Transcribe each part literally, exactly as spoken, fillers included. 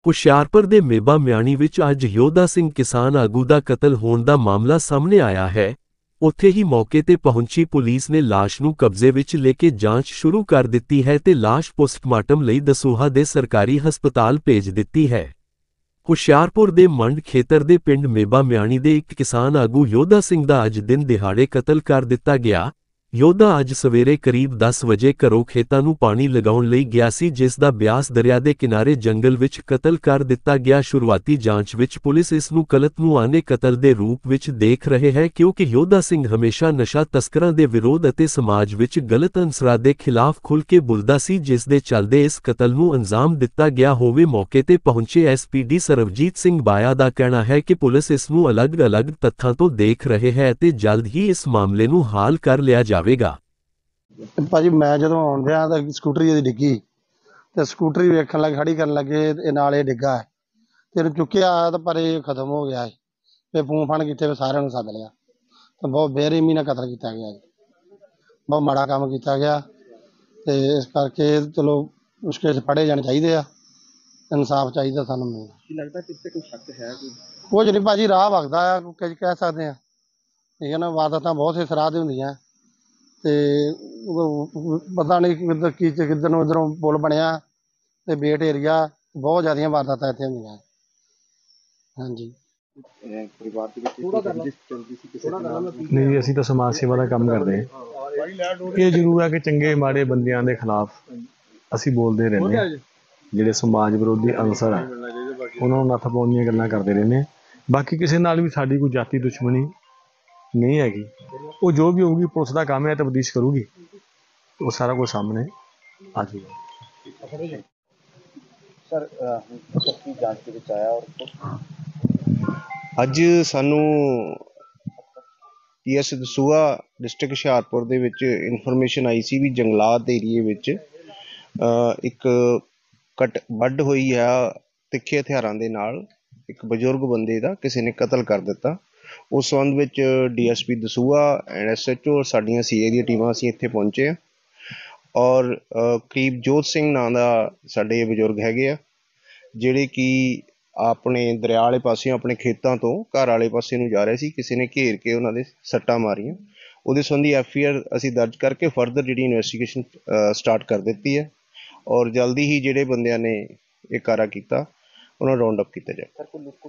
ਹੁਸ਼ਿਆਰਪੁਰ ਦੇ ਮੇਬਾ ਮਿਆਣੀ ਵਿੱਚ ਅੱਜ ਯੋਧਾ ਸਿੰਘ ਕਿਸਾਨ ਆਗੂ ਦਾ ਕਤਲ ਹੋਣ ਦਾ ਮਾਮਲਾ ਸਾਹਮਣੇ ਆਇਆ ਹੈ। ਉੱਥੇ ਹੀ ਮੌਕੇ ਤੇ ਪਹੁੰਚੀ ਪੁਲਿਸ ਨੇ ਲਾਸ਼ ਨੂੰ ਕਬਜ਼ੇ ਵਿੱਚ ਲੈ ਕੇ ਜਾਂਚ ਸ਼ੁਰੂ ਕਰ ਦਿੱਤੀ ਹੈ ਤੇ ਲਾਸ਼ ਪੋਸਟਮਾਰਟਮ ਲਈ ਦਸੂਹਾ ਦੇ ਸਰਕਾਰੀ ਹਸਪਤਾਲ ਭੇਜ ਦਿੱਤੀ ਹੈ। ਹੁਸ਼ਿਆਰਪੁਰ ਦੇ ਮੰਡ ਖੇਤਰ ਦੇ ਪਿੰਡ ਮੇਬਾ ਮਿਆਣੀ ਦੇ ਇੱਕ ਕਿਸਾਨ ਆਗੂ ਯੋਧਾ ਸਿੰਘ ਦਾ ਅੱਜ ਦਿਨ ਦਿਹਾੜੇ ਕਤਲ ਕਰ ਦਿੱਤਾ ਗਿਆ। ਯੋਧਾ ਅੱਜ ਸਵੇਰੇ ਕਰੀਬ ਦਸ ਵਜੇ ਘਰੋਂ ਖੇਤਾਂ ਨੂੰ ਪਾਣੀ ਲਗਾਉਣ ਲਈ ਗਿਆ ਸੀ, ਜਿਸ ਦਾ ਬਿਆਸ ਦਰਿਆ ਦੇ ਕਿਨਾਰੇ ਜੰਗਲ ਵਿੱਚ ਕਤਲ ਕਰ ਦਿੱਤਾ ਗਿਆ। ਸ਼ੁਰੂਆਤੀ ਜਾਂਚ ਵਿੱਚ ਪੁਲਿਸ ਇਸ ਨੂੰ ਕਤਲਨਾਮੇ ਕਤਲ ਦੇ ਰੂਪ ਵਿੱਚ ਦੇਖ ਰਹੇ ਹੈ, ਕਿਉਂਕਿ ਯੋਧਾ ਸਿੰਘ ਹਮੇਸ਼ਾ ਨਸ਼ਾ ਤਸਕਰਾਂ ਦੇ ਵਿਰੋਧ ਅਤੇ ਸਮਾਜ ਵਿੱਚ ਗਲਤ ਅਨਸਰਾਂ ਦੇ ਖਿਲਾਫ ਖੁੱਲ੍ਹ ਕੇ ਬੋਲਦਾ ਸੀ, ਜਿਸ ਦੇ ਚੱਲਦੇ ਇਸ ਕਤਲ ਨੂੰ ਅੰਜਾਮ ਦਿੱਤਾ ਗਿਆ ਹੋਵੇ। ਮੌਕੇ ਤੇ ਪਹੁੰਚੇ S P D Sarabjit Singh ਬਾਇਆ ਦਾ ਕਹਿਣਾ ਹੈ ਕਿ ਪੁਲਿਸ ਇਸ ਨੂੰ ਅਲੱਗ-ਅਲੱਗ ਤੱਥਾਂ ਤੋਂ ਦੇਖ ਰਹੇ ਹੈ ਅਤੇ ਜਲਦ ਹੀ ਇਸ ਮਾਮਲੇ ਨੂੰ ਹੱਲ ਕਰ ਲਿਆ ਜਾਵੇਗਾ। ਭਾਜੀ ਮੈਂ ਜਦੋਂ ਆਉਂਦਿਆਂ ਤਾਂ ਸਕੂਟਰੀ ਇਹਦੀ ਡਿੱਗੀ ਤੇ ਸਕੂਟਰੀ ਵੇਖਣ ਲੱਗੇ ਖੜੀ ਕਰਨ ਲੱਗੇ ਇਹ ਨਾਲ ਇਹ ਡਿੱਗਾ ਹੈ ਤੇ ਇਹਨੂੰ ਚੁੱਕਿਆ ਤਾਂ ਪਰ ਇਹ ਖਤਮ ਹੋ ਗਿਆ ਹੈ ਤੇ ਫੋਨ ਫਾਨ ਕੀਤੇ ਸਾਰਿਆਂ ਨੂੰ ਸੱਦ ਲਿਆ ਤਾਂ ਬਹੁਤ ਬੇਰਹਿਮੀ ਨਾਲ ਕਤਲ ਕੀਤਾ ਗਿਆ ਜੀ। ਬਹੁਤ ਮਾੜਾ ਕੰਮ ਕੀਤਾ ਗਿਆ ਤੇ ਇਸ ਕਰਕੇ ਚਲੋ ਮੁਸ਼ਕਿਲ 'ਚ ਫੜੇ ਜਾਣੇ ਚਾਹੀਦੇ ਆ, ਇਨਸਾਫ ਚਾਹੀਦਾ ਸਾਨੂੰ। ਮੈਨੂੰ ਲੱਗਦਾ ਕਿਤੇ ਕੋਈ ਸ਼ੱਕ ਹੈ ਕੋਈ ਕੁਝ ਨਹੀਂ ਭਾਜੀ, ਰਾਹ ਵਗਦਾ ਆ ਕੁਝ ਕਹਿ ਸਕਦੇ ਆ, ਠੀਕ ਹੈ ਨਾ। ਵਾਰਦਾਤਾਂ ਬਹੁਤ ਇਸ ਰਾਹ 'ਤੇ ਹੁੰਦੀਆਂ ਤੇ ਪਤਾ ਨਹੀਂ ਕਿੱਧਰ ਕੀ ਕਿੱਧਰ ਨੂੰ ਇੱਧਰੋਂ ਪੁਲ ਬਣਿਆ ਤੇ ਬੇਟ ਏਰੀਆ ਬਹੁਤ ਜ਼ਿਆਦੀਆਂ ਵਾਰਦਾਤਾਂ ਇੱਥੇ ਹੁੰਦੀਆਂ। ਹਾਂਜੀ ਨਹੀਂ, ਅਸੀਂ ਤਾਂ ਸਮਾਜ ਸੇਵਾ ਦਾ ਕੰਮ ਕਰਦੇ ਹਾਂ। ਇਹ ਜ਼ਰੂਰ ਹੈ ਕਿ ਚੰਗੇ ਮਾੜੇ ਬੰਦਿਆਂ ਦੇ ਖਿਲਾਫ ਅਸੀਂ ਬੋਲਦੇ ਰਹਿੰਦੇ ਹਾਂ। ਜਿਹੜੇ ਸਮਾਜ ਵਿਰੋਧੀ ਅਨਸਰ ਆ ਉਹਨਾਂ ਨੂੰ ਨੱਥ ਪਾਉਣ ਦੀਆਂ ਗੱਲਾਂ ਕਰਦੇ ਰਹਿੰਦੇ ਹਾਂ। ਬਾਕੀ ਕਿਸੇ ਨਾਲ ਵੀ ਸਾਡੀ ਕੋਈ ਜਾਤੀ ਦੁਸ਼ਮਣੀ ਨਹੀਂ ਹੈਗੀ। ਉਹ ਜੋ ਵੀ ਹੋਊਗੀ ਪੁਲਿਸ ਦਾ ਕੰਮ ਹੈ, ਤਬਦੀਸ਼ ਕਰੂਗੀ, ਉਹ ਸਾਰਾ ਕੁਝ ਸਾਹਮਣੇ ਆ ਜਾਊਗਾ। ਸਰ ਜਾਂਚ ਦੇ ਵਿੱਚ ਆਇਆ ਔਰ ਅੱਜ ਸਾਨੂੰ P S Dasuya district Hoshiarpur ਦੇ ਵਿੱਚ ਇਨਫੋਰਮੇਸ਼ਨ ਆਈ ਸੀ ਵੀ ਜੰਗਲਾਤ ਏਰੀਏ ਵਿੱਚ ਇੱਕ ਕਟ ਵੱਢ ਹੋਈ ਆ ਤਿੱਖੇ ਹਥਿਆਰਾਂ ਦੇ ਨਾਲ ਇੱਕ ਬਜ਼ੁਰਗ ਬੰਦੇ ਦਾ ਕਿਸੇ ਨੇ ਕਤਲ ਕਰ ਦਿੱਤਾ। ਉਸ ਸੰਬੰਧ ਵਿੱਚ D S P Dasuya and S H O ਸਾਡੀਆਂ ਸੀ ਏ ਦੀਆਂ ਟੀਮਾਂ ਅਸੀਂ ਇੱਥੇ ਪਹੁੰਚੇ ਹਾਂ ਔਰ ਕਰੀਬ ਜੋਤ ਸਿੰਘ ਨਾਂ ਦਾ ਸਾਡੇ ਬਜ਼ੁਰਗ ਹੈਗੇ ਆ, ਜਿਹੜੇ ਕਿ ਆਪਣੇ ਦਰਿਆ ਵਾਲੇ ਪਾਸਿਓਂ ਆਪਣੇ ਖੇਤਾਂ ਤੋਂ ਘਰ ਵਾਲੇ ਪਾਸੇ ਨੂੰ ਜਾ ਰਹੇ ਸੀ। ਕਿਸੇ ਨੇ ਘੇਰ ਕੇ ਉਹਨਾਂ ਦੇ ਸੱਟਾਂ ਮਾਰੀਆਂ। ਉਹਦੇ ਸੰਬੰਧੀ ਐਫ ਆਈ ਆਰ ਅਸੀਂ ਦਰਜ ਕਰਕੇ ਫਰਦਰ ਜਿਹੜੀ ਇਨਵੈਸਟੀਗੇਸ਼ਨ ਸਟਾਰਟ ਕਰ ਦਿੱਤੀ ਹੈ ਔਰ ਜਲਦੀ ਹੀ ਜਿਹੜੇ ਬੰਦਿਆਂ ਨੇ ਇਹ ਕਾਰਾ ਕੀਤਾ ਉਹਨਾਂ ਨੂੰ ਰਾਉਂਡ ਅਪ ਕੀਤਾ ਜਾਏ।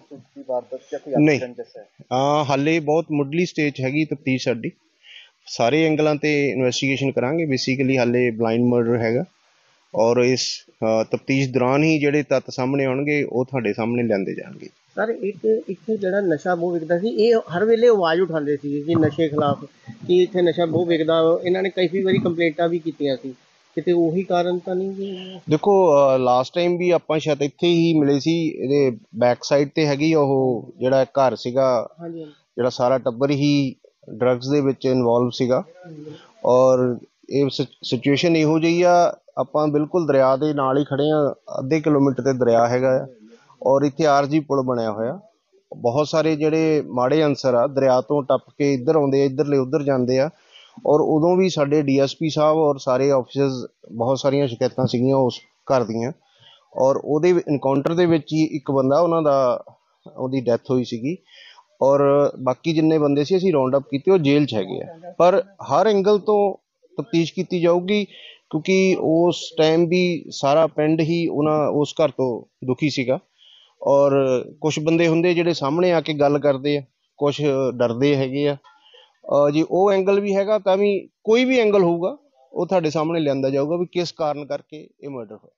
ਨਹੀਂ, ਹਾਂ ਹਾਲੇ ਬਹੁਤ ਮੁੱਢਲੀ ਸਟੇਜ ਹੈਗੀ ਤਫਤੀਸ਼ ਸਾਡੀ, ਸਾਰੇ ਐਂਗਲਾਂ ਤੇ ਇਨਵੈਸਟੀਗੇਸ਼ਨ ਕਰਾਂਗੇ। ਬੇਸਿਕਲੀ ਹਾਲੇ ਬਲਾਈਂਡ ਮਰਡਰ ਹੈਗਾ ਔਰ ਇਸ ਤਫਤੀਸ਼ ਦੌਰਾਨ ਹੀ ਜਿਹੜੇ ਤੱਤ ਸਾਹਮਣੇ ਆਉਣਗੇ ਉਹ ਤੁਹਾਡੇ ਸਾਹਮਣੇ ਲਿਆਂਦੇ ਜਾਣਗੇ। ਸਰ ਇੱਕ ਇੱਥੇ ਜਿਹੜਾ ਨਸ਼ਾ ਬਹੁਤ ਵਿਕਦਾ ਸੀ, ਇਹ ਹਰ ਵੇਲੇ ਆਵਾਜ਼ ਉਠਾਉਂਦੇ ਸੀ ਕਿ ਨਸ਼ੇ ਖਿਲਾਫ, ਕਿ ਇੱਥੇ ਨਸ਼ਾ ਬਹੁਤ ਵਿਕਦਾ। ਇਹਨਾਂ ਨੇ ਕਈ ਵਾਰੀ ਕੰਪਲੇਂਟਾਂ ਵੀ ਕੀਤੀਆਂ ਸੀ, ਕਿਤੇ ਉਹੀ ਕਾਰਨ ਤਾਂ ਨਹੀਂ? ਦੇਖੋ ਲਾਸਟ ਟਾਈਮ ਵੀ ਆਪਾਂ ਸ਼ਾਇਦ ਇੱਥੇ ਹੀ ਮਿਲੇ ਸੀ। ਇਹਦੇ ਬੈਕ ਸਾਈਡ ਤੇ ਹੈਗੀ ਉਹ ਜਿਹੜਾ ਘਰ ਸੀਗਾ, ਜਿਹੜਾ ਸਾਰਾ ਟੱਬਰ ਹੀ ਡਰੱਗਸ ਦੇ ਵਿੱਚ ਇਨਵੋਲਵ ਸੀਗਾ ਔਰ ਇਹ ਸਿਚੁਏਸ਼ਨ ਇਹੋ ਜਿਹੀ ਆ। ਆਪਾਂ ਬਿਲਕੁਲ ਦਰਿਆ ਦੇ ਨਾਲ ਹੀ ਖੜੇ ਆ, ਅੱਧੇ ਕਿਲੋਮੀਟਰ ਤੇ ਦਰਿਆ ਹੈਗਾ ਆ ਔਰ ਇੱਥੇ ਆਰਜੀ ਪੁਲ ਬਣਿਆ ਹੋਇਆ। ਬਹੁਤ ਸਾਰੇ ਜਿਹੜੇ ਮਾੜੇ ਅਨਸਰ ਆ ਦਰਿਆ ਤੋਂ ਟੱਪ ਕੇ ਇੱਧਰ ਆਉਂਦੇ ਆ, ਇੱਧਰਲੇ ਉੱਧਰ ਜਾਂਦੇ ਆ ਔਰ ਉਦੋਂ ਵੀ ਸਾਡੇ ਡੀ ਐਸ ਪੀ ਸਾਹਿਬ ਔਰ ਸਾਰੇ ਆਫਿਸਰਸ ਬਹੁਤ ਸਾਰੀਆਂ ਸ਼ਿਕਾਇਤਾਂ ਸੀਗੀਆਂ ਉਸ ਘਰ ਦੀਆਂ ਔਰ ਉਹਦੇ ਇਨਕਾਊਂਟਰ ਦੇ ਵਿੱਚ ਹੀ ਇੱਕ ਬੰਦਾ ਉਹਨਾਂ ਦਾ ਉਹਦੀ ਡੈਥ ਹੋਈ ਸੀਗੀ ਔਰ ਬਾਕੀ ਜਿੰਨੇ ਬੰਦੇ ਸੀ ਅਸੀਂ ਰਾਉਂਡ ਅਪ ਕੀਤੇ, ਉਹ ਜੇਲ੍ਹ 'ਚ ਹੈਗੇ ਆ। ਪਰ ਹਰ ਐਂਗਲ ਤੋਂ ਤਫਤੀਸ਼ ਕੀਤੀ ਜਾਊਗੀ ਕਿਉਂਕਿ ਉਸ ਟਾਈਮ ਵੀ ਸਾਰਾ ਪਿੰਡ ਹੀ ਉਹਨਾਂ ਉਸ ਘਰ ਤੋਂ ਦੁਖੀ ਸੀਗਾ ਔਰ ਕੁਛ ਬੰਦੇ ਹੁੰਦੇ ਜਿਹੜੇ ਸਾਹਮਣੇ ਆ ਕੇ ਗੱਲ ਕਰਦੇ ਆ, ਕੁਛ ਡਰਦੇ ਹੈਗੇ ਆ। ਜੇ ਉਹ ਐਂਗਲ ਵੀ ਹੈਗਾ ਤਾਂ ਵੀ ਕੋਈ ਵੀ ਐਂਗਲ ਹੋਊਗਾ ਉਹ ਤੁਹਾਡੇ ਸਾਹਮਣੇ ਲਿਆਂਦਾ ਜਾਊਗਾ ਵੀ ਕਿਸ ਕਾਰਨ ਕਰਕੇ ਇਹ ਮਰਡਰ ਹੋਇਆ।